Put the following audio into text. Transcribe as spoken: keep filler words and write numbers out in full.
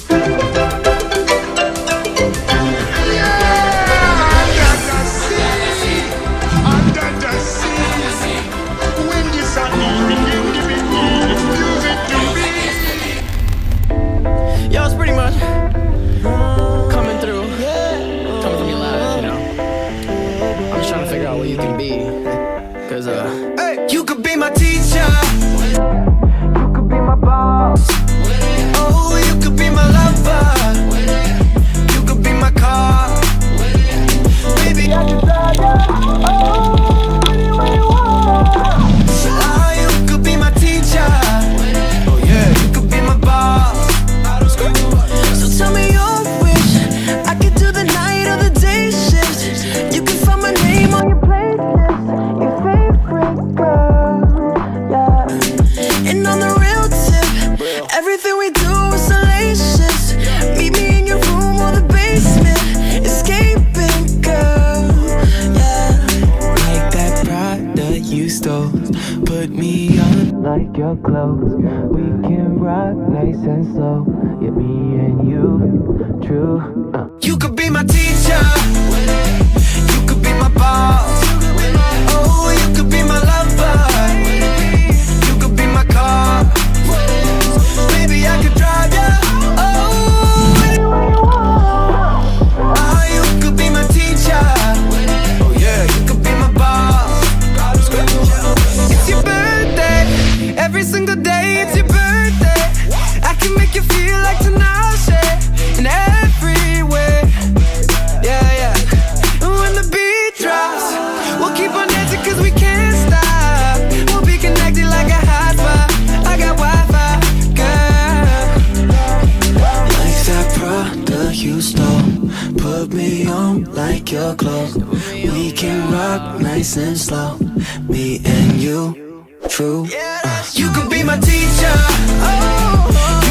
Cause, uh, hey, you could be my teacher, you could be my boss, oh, you could be my lover, you could be my car, baby, I can drive you, oh, anywhere you want. Ah, you could be my teacher, oh yeah, you could be my boss. So tell me your wish, I could do the night or the day shift. You can find my name on your playlist, your favorite girl, yeah. And on the real tip, everything we do is salacious. Meet me in your room or the basement, escaping, girl, yeah. Like that Prada you stole, put me on like your clothes. We can rock nice and slow, yeah, me and you, true. uh. You could be my teacher, you could be my boss, oh, you could be my lover, you could be my car, baby, I could drive you, oh, anywhere you want. Ah, you could be my teacher, oh yeah, you could be my boss. It's your birthday, every single day it's your birthday. I can make you feel like Tinashe in every way, yeah, yeah. And when the beat drops, we'll keep on dancing cause we can't stop. We'll be connected like a hotspot. I got Wi-Fi, girl. Like that Prada you stole, put me on like your clothes. We can rock nice and slow, me and you, true. uh. You could be my teacher, oh,